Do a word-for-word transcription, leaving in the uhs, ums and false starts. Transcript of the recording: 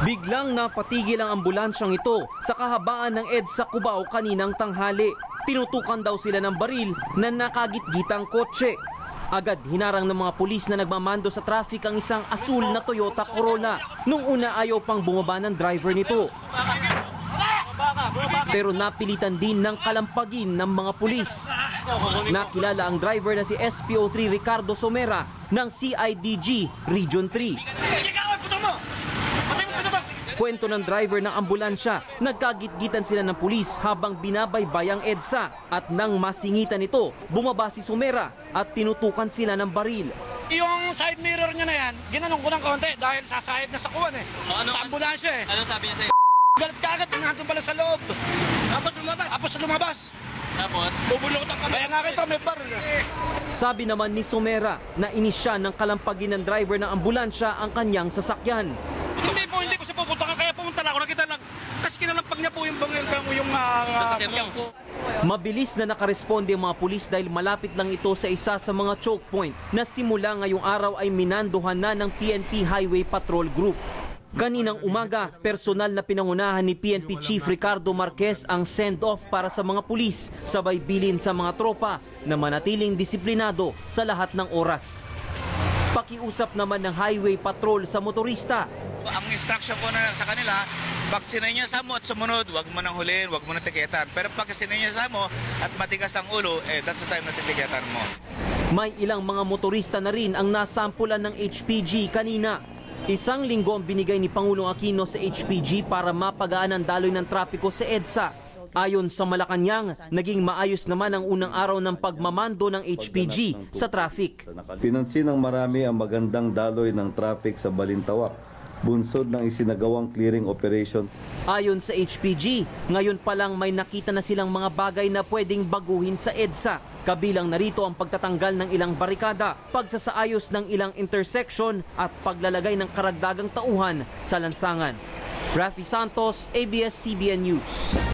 Biglang napatigil ang ambulansyang ito sa kahabaan ng EDSA Cubao kaninang tanghali. Tinutukan daw sila ng baril na nakagitgitang kotse. Agad hinarang ng mga pulis na nagmamando sa traffic ang isang asul na Toyota Corolla. Nung una ayaw pang bumaba ng driver nito. Pero napilitan din ng kalampagin ng mga pulis. Nakilala ang driver na si S P O three Ricardo Somera ng C I D G Region three. Kwento ng driver ng ambulansya, nagkagitgitan sila ng pulis habang binabaybay ang EDSA at nang masingitan ito, bumaba si Somera at tinutukan sila ng baril. Yung side mirror niya na yan, ginanong ko ng konti dahil sasayad na sa kuwan eh. O, ano, sa ambulansya eh. Anong sabi niya sa'yo? Galit kagad, nandun pala sa loob. Tapos lumabas. Tapos lumabas. Tapos? Bubulok ang kaya nga kita may baril eh. Sabi naman ni Somera na inisya ng kalampagin ng driver ng ambulansya ang kanyang sasakyan. Hindi po, hindi ko siya pupunta ka, kaya pumunta na ako, nakita lang, kasi kinalampag niya po yung bangil yung, yung uh, sasakyan ko. Mabilis na nakaresponde ang mga pulis dahil malapit lang ito sa isa sa mga choke point na simula ngayong araw ay minanduhan na ng P N P Highway Patrol Group. Kaninang umaga, personal na pinangunahan ni P N P Chief Ricardo Marquez ang send-off para sa mga pulis, sabay bilin sa mga tropa na manatiling disiplinado sa lahat ng oras. Pakiusap naman ng Highway Patrol sa motorista. Ang instruction ko na sa kanila, pag sinenya mo at sumunod, huwag mo nang huliin, huwag mo nang tiketan. Pero pag sinenya mo at matigas ang ulo, eh, that's the time na titiketan mo. May ilang mga motorista na rin ang nasampulan ng H P G kanina. Isang linggo ang binigay ni Pangulong Aquino sa H P G para mapagaan ang daloy ng trapiko sa EDSA. Ayon sa Malacanang, naging maayos naman ang unang araw ng pagmamando ng H P G sa traffic. Pinansin ng marami ang magandang daloy ng traffic sa Balintawak, bunsod ng isinagawang clearing operations. Ayon sa H P G, ngayon pa lang may nakita na silang mga bagay na pwedeng baguhin sa EDSA. Kabilang narito ang pagtatanggal ng ilang barikada, pagsasaayos ng ilang intersection at paglalagay ng karagdagang tauhan sa lansangan. Rafi Santos, A B S C B N News.